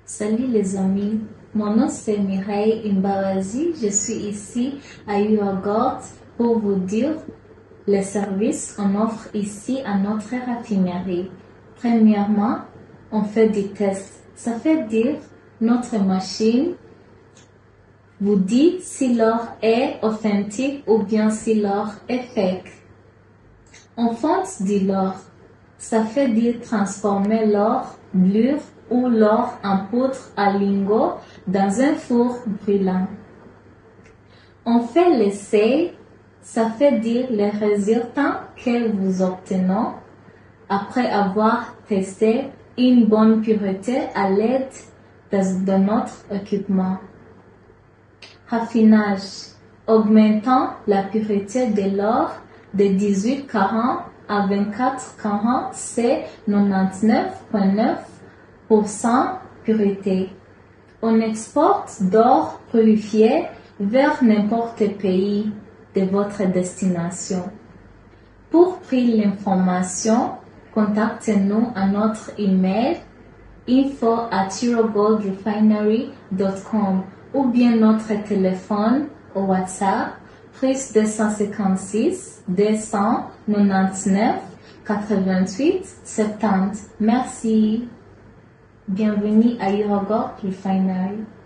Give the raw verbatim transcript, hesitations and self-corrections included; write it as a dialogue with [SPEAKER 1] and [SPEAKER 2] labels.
[SPEAKER 1] Salut les amis, mon nom c'est Mireille Imbawazi, je suis ici à Yogurt pour vous dire les services qu'on offre ici à notre raffinerie. Premièrement, on fait des tests, ça fait dire notre machine vous dit si l'or est authentique ou bien si l'or est fake. On fonce de l'or, ça fait dire transformer l'or bleu ou l'or en poudre à lingots dans un four brûlant. On fait l'essai, ça fait dire les résultats que vous obtenez après avoir testé une bonne pureté à l'aide de notre équipement. Raffinage, augmentant la pureté de l'or de dix-huit carats à vingt-quatre carats, c'est quatre-vingt-dix-neuf virgule neuf pour cent pureté. On exporte d'or purifié vers n'importe quel pays de votre destination. Pour plus d'informations, contactez-nous à notre email info at eurogoldrefinery dot com ou bien notre téléphone au WhatsApp plus deux cent cinquante-six deux cent quatre-vingt-dix-neuf quatre-vingt-huit soixante-dix. Merci. Bienvenue à Yogurt Refinery.